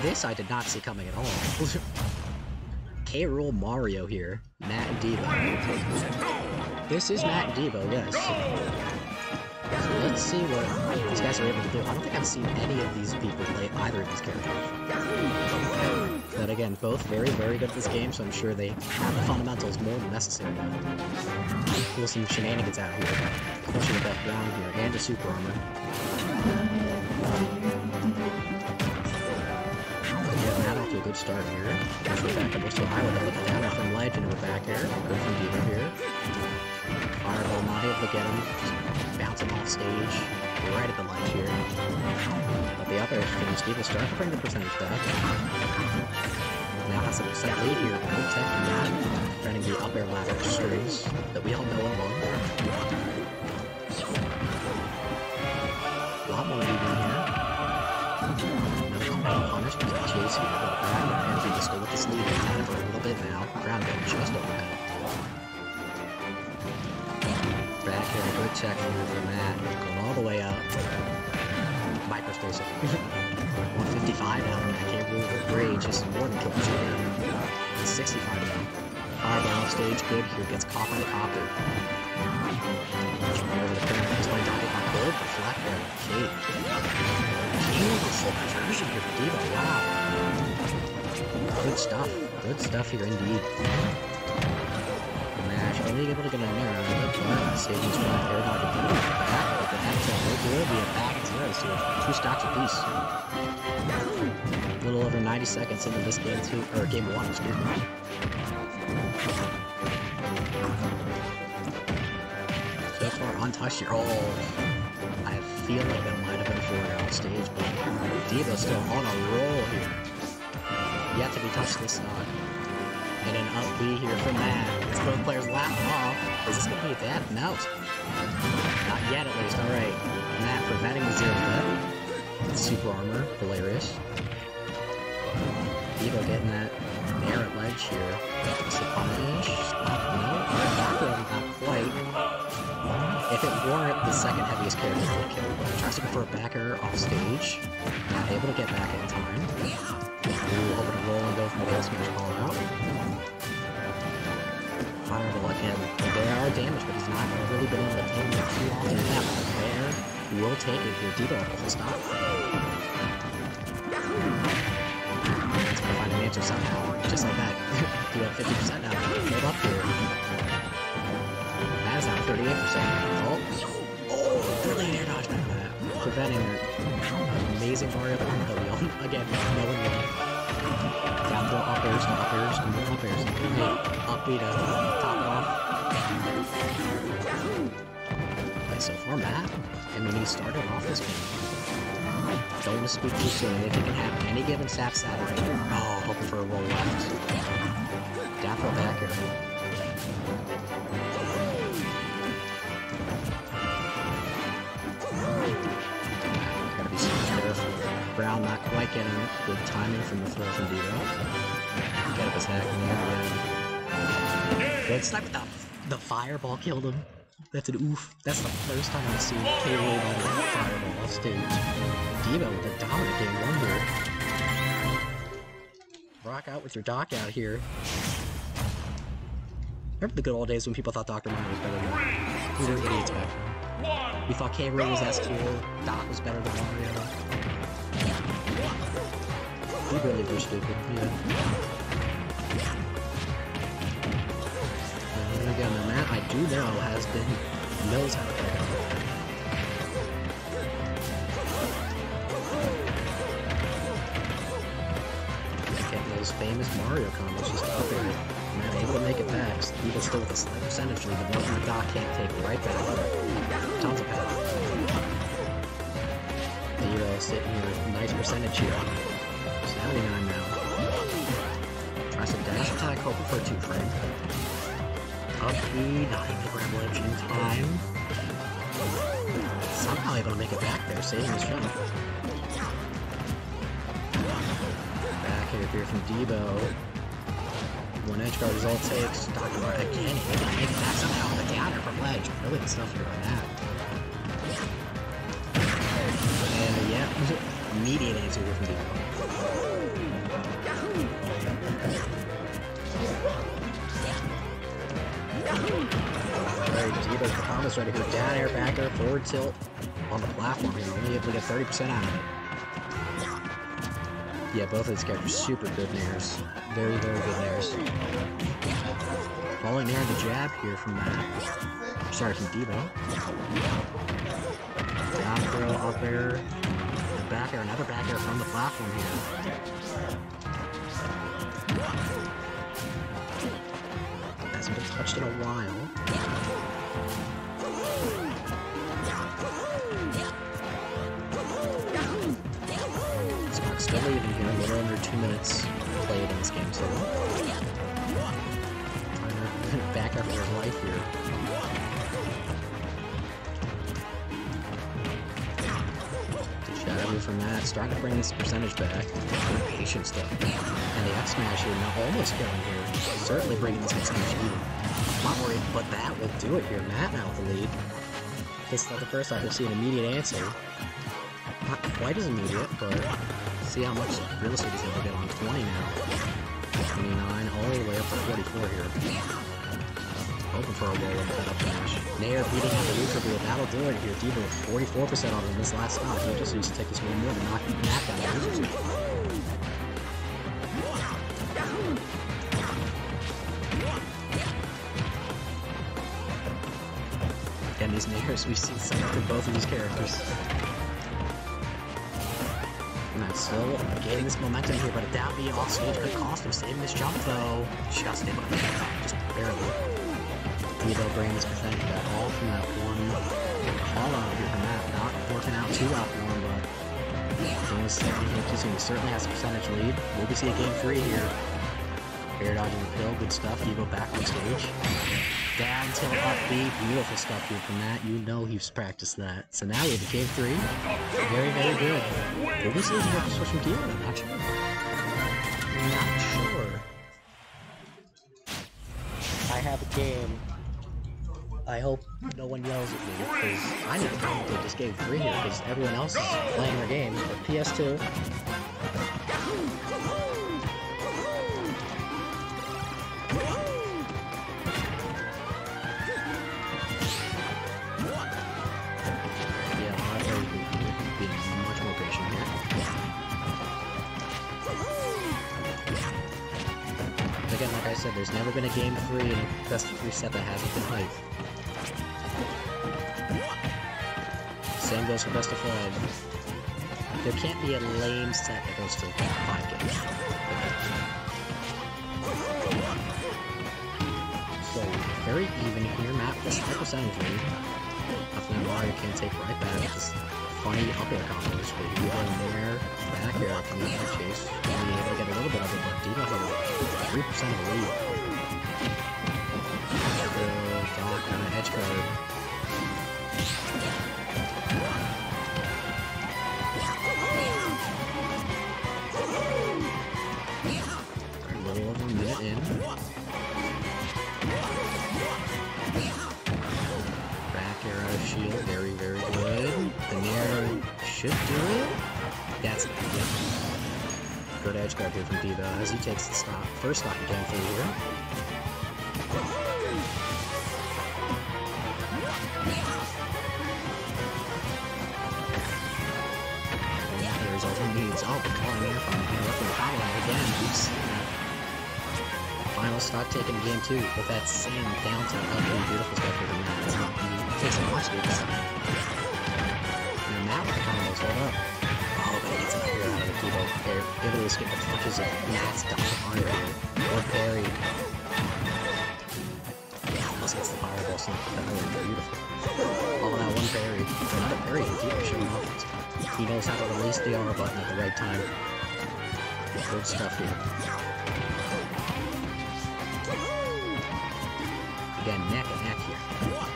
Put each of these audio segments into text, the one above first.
This I did not see coming at all. K. Rool Mario here. Matt and Devo. This is Matt and Devo, yes. So let's see what these guys are able to do. I don't think I've seen any of these people play either of these characters. But again, both very, very good at this game, so I'm sure they have the fundamentals more than necessary. Pull some shenanigans out here. Especially with that ground here, and a super armor. Yeah, Matt off to a good start here. Goes for back up, looks to a high level. Down from ledge into a back air. Good from Devo here. Fireball not able to get him. Just bouncing off stage. Right at the ledge here. But the up air is finished. Devo starting to bring the percentage back. Now has a percent lead here. Good tech from Matt. Defending the up air ladder strings that we all know and love. A lot more lead in here. Punish because Chase here, but and Devo still with this lead. Had it for a little bit now. Ground game just overhead. Back here, good check from Matt. Going all the way up. Microspace. 155 now. I can't rule the grade, just more than kills you now. It's 65 now. Fireball off stage, good here. Gets caught by the copter. Over the corner. He's playing Donkey Kong Gold. Deflect there. Kate. Beautiful version here for Devo. Wow. Good stuff. Good stuff here indeed. Mash only able to get a narrow, but Satan's trying to air dodge a back. But the head tilt will be a back zero, so 2 stocks apiece. A little over 90 seconds into this game 2, or game 1, excuse me. So far untouched here. Oh, I feel like that might have been forward off stage, but Devo's still on a roll here. Yet to be touched this stock. And an up B here from Matt. As both players lap off. Is this going to be a dead? No. Not yet, at least. Alright. Matt preventing the 0 bet. Super armor. Hilarious. Devo getting that air at ledge here. What's the punish? No. Not quite. If it weren't the second heaviest character to kill, tries to go for a back air off stage. Not able to get back in time. Ooh, over to roll and go from the gas smash call out. Fireball again. They are damaged, but he's not really been able to take them too often. That there will take it here. Devo will stop. Let's find an answer somehow. Just like that. Do have 50% now. Hold up here. That is now 38%. Oh, brilliant air dodge back that. Preventing an amazing Mario that we all, again, no one will. Down throw up airs, and more up airs. Up B to top it off. But so far, Matt, I mean, he started off this game. Don't want to speak too soon. If he can have any given sap Saturday. Oh, hoping for a roll left. Down throw back here. Gotta be super careful. Brown not quite getting good timing from the throw from Devo. Get up his heck in the end. Good snipe with the fireball killed him. That's an oof. That's the first time I've seen K. Rool on a fireball off stage. Devo with a dominant game 1 here. Rock out with your Doc out here. Remember the good old days when people thought Dr. Mario was better than Mario? We were idiots back then. We thought K. Rool was S-tier, Doc was better than Mario. We really were stupid, yeah. And again, the Matt I do know knows how to pick up. Getting those famous Mario combos just up there. Matt able to make it back. Even still with a slight percentage lead, but one Doc can't take right back. Tons of power. Devo sitting here with a nice percentage here. 79 now. Tries to dash attack, hoping for a 2-frame. Up B, not able to grab ledge in time. Somehow able to make it back there, saving his jump. Back here from Devo. One edge guard is all it takes. Dr. Mario again, able to make it back somehow on the downer from ledge. Brilliant stuff here on that. And yeah, Immediate answer here from Devo. Alright, Devo's Bahamas ready here. Down air, back air, forward tilt on the platform here. Only able to get 30% out of it. Yeah, both of these characters super good nairs. Very, very good nairs. Falling nair the jab here from Matt. Sorry, from Devo. Down throw, up air, back air, another back air from the platform here. Hasn't been touched in a while. Spark's still leaving here, a little under 2 minutes played in this game, so trying to back up for his life here. Shadow from that, starting to bring this percentage back. Patience though. And the F smash here, now almost killing here. Certainly bringing this percentage even. Not worried, but that will do it here. Matt now with the lead. This is not the first time we'll see an immediate answer. Not quite as immediate, but see how much real estate he's able to get on 20 now. 29, all the way up to 44 here. Hoping for a roll with that up smash. Nair beating out the neutral wheel. That'll do it here. Devo with 44% on in this last stop. He just needs to take this one more to knock Matt down the neutral wheel. And these nairs, we've seen some from both of these characters. Not still gaining this momentum here, but a down B off stage could cost him. Saving this jump though. Just able to just barely. Devo bringing this percentage back all from that one call out here from that. Not working out too well for him, but doing this second here too soon. He certainly has a percentage lead. Will we see a game 3 here? Air dodging the pill, good stuff. Devo back on stage. Down tilt up B, beautiful stuff here from that. You know he's practiced that. So now we have a game 3. Very, very good. Will we see a switch from Devo? I'm not sure. Not sure. I have a game. I hope no one yells at me, because I need to commentate this game 3 here, because everyone else is playing their game. But PS2. Yeah, I'm being much more patient here. Again, like I said, there's never been a game 3 in a best of 3 set that hasn't been hyped. Same goes for best of 5. There can't be a lame set that goes to 5 games. So, very even here. Matt with a slight percentage lead. Nothing Mario can take right back. This funny up air combos, but you go in there, back air from the chase. And you're able to get a little bit of it, but Devo has a 3% of the lead. Doc on an edge guard. A little over a minute in. Back air out of shield, very, very good. The nair should do it. That's it. Yep. Good edge guard here from Devo as he takes the stop. First stop in game 3 here. Needs oh, calling air from interrupting the power line again. Oops. Final stock taken in game 2 with that same down tilt up and beautiful stuff here from Matt. He takes some more sweeps. And Matt with the combos, hold up. Oh, but he gets a clear out of the Devo. They're able to skip the touches of Matt's Dr. Mario or parry. Almost gets the fireball sink. That was beautiful. Oh, that one parry. Another parry from Devo showing off. He knows how to release the R button at the right time. Good stuff here. Again, neck and neck here.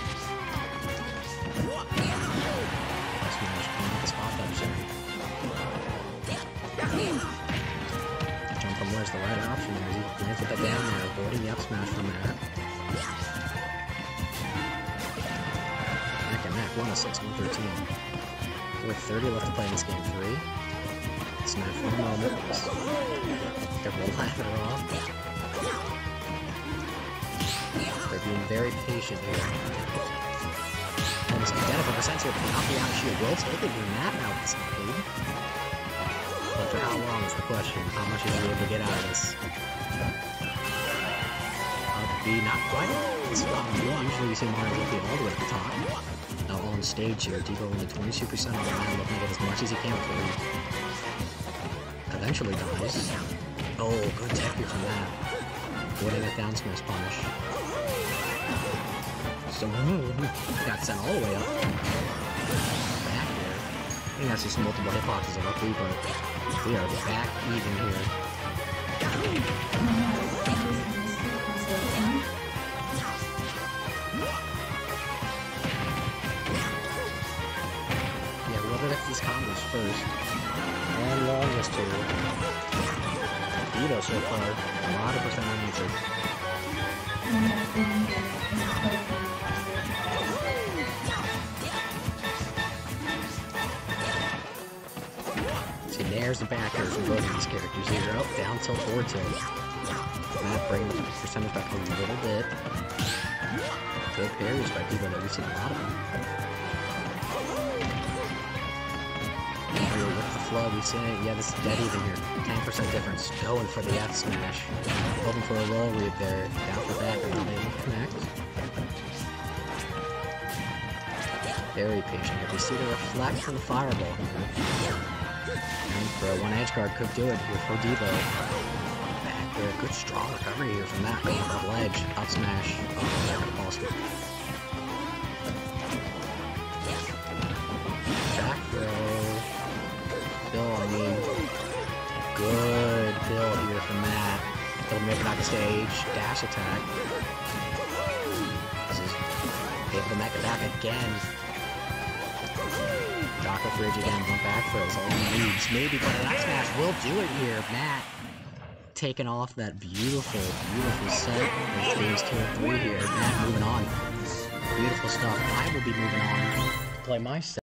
Smash coming with the spot dodge there. Jump from where's the right option there. He lands with that down there, avoiding the up smash from that. Neck and neck, 106, 113. With 30 left to play in this game 3. pausing there for a moment. They're rolling it off. They're being very patient here. Almost identical percent here, but not the out shield. Will taking your map now at this point. But for how long is the question? How much is he able to get out of this? B, not quite. It's spot one. Usually you see Mario be all the way at the top. Now on stage here, Devo only 22% on the line, looking to get as much as he can for him. Eventually dies. Oh, good tech here from that. Avoiding that down smash punish. So, got sent all the way up. Back here. I think that's just multiple hitboxes of up B, but we are back even here. Yeah, whoever gets these combos first. And longest too. Vito so far. A lot of percent unanswered. See, there's the backers from both of these characters. Either up, down tilt, or tilt. That brings the percentage back a little bit. Good parries by Devo that we've seen a lot of them. Here with the flow, we've seen it. Yeah, this is dead even here. 10% difference. Going for the F smash. Hoping for a roll read there. Down for back, and not able to connect. Very patient here. We see the reflect from the fireball here. And for one edge guard could do it here for Devo. Back there. Good strong recovery here from that. Going above ledge. Up smash. Oh, there got lost it. Back throw. Bill, I mean, good Bill here from that. He'll make it back to stage. Dash attack. This is able to make it back again. Taco Bridge again. One back throws. All he needs. Maybe, but that smash will do it here. Matt taking off that beautiful, beautiful set of phase 2 and 3 here. Matt moving on. Beautiful stuff. I will be moving on to play my set.